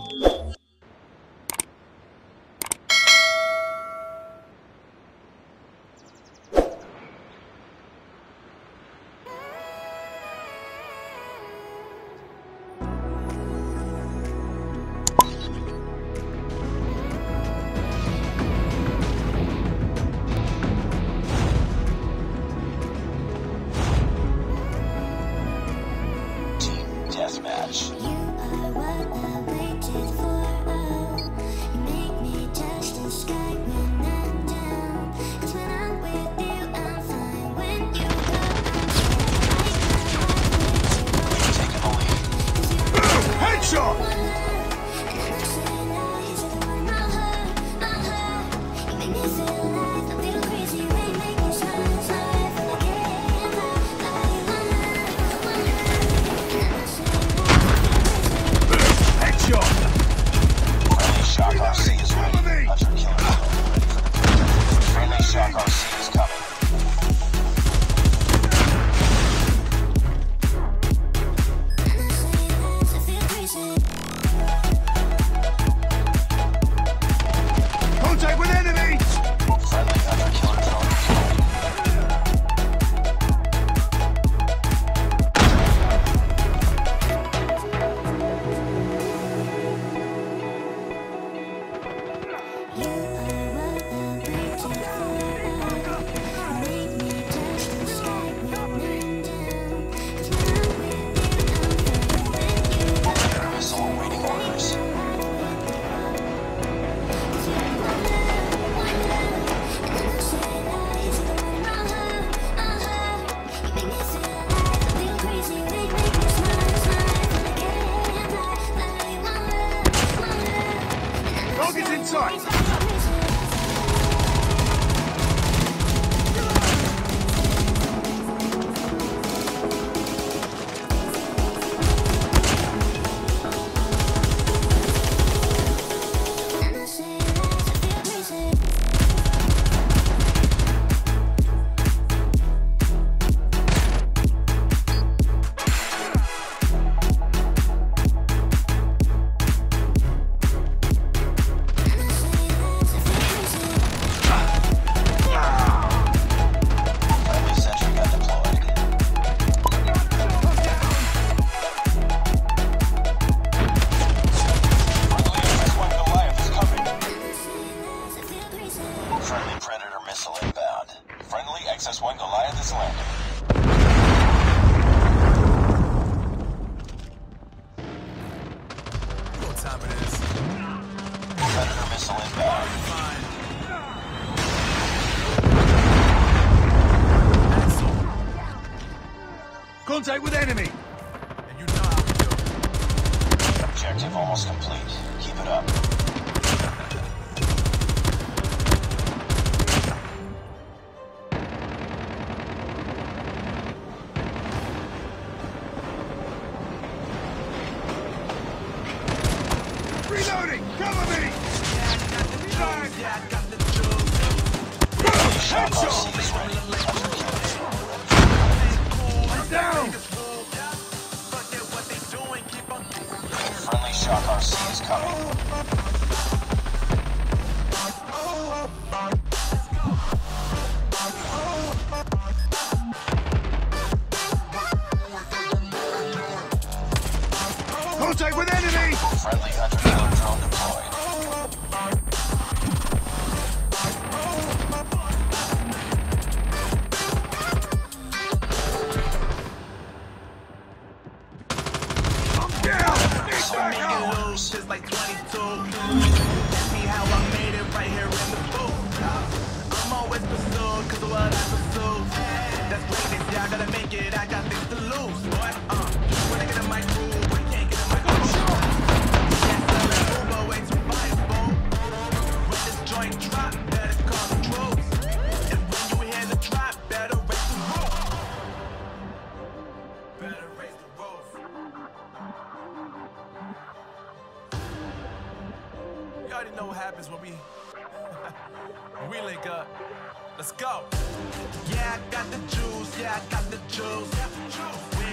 Deathmatch. You are what I waited for. Oh, you make me touch the sky when I'm down. 'Cause when I'm with you, I'm fine. When you go, Taking the lead. Headshot! and I say now, he's the one I'll hurt. You make me feel like a little crazy. When you make me smile, smile, feel like I Headshot! Friendly Shock RC is ready. Hunter killer ready for deployment. Friendly Shock RC is coming. Contact with enemy! Friendly Hunter killer drone deployed. You are what I waited for. Make me touch the sky when I'm down. 'Cause when I'm with you, I'm fine. Predator missile awaiting orders. Target's in sight! Friendly sentry gun deployed. Friendly XS-1 Goliath is coming. Friendly Predator missile inbound. Friendly XS-1 Goliath is landing. What time it is? Predator missile inbound. Contact with enemy! And you know how we do. Objective almost complete. Keep it up. Reloading! Cover me! Friendly Shock RC is ready. Hunter killer I'm down! Friendly Shock RC is coming. Contact with enemy! Friendly Hunter killer drone deployed. Down! Missile Back awaiting up! orders. Just like 22. Ask me how I made it right here in the booth. I'm always pursued because of what I pursue. That's greatness, yeah, I gotta make it. I got things to lose, boy. When I get in my groove, I can't get in my groove. Can't sell that Uber way too viable. When this joint drop, better call the troops. And when you hear the drop, better raise the roof. Better raise the roof. You already know what happens when we link up. Let's go. Yeah, I got the juice. Yeah, I got the juice. We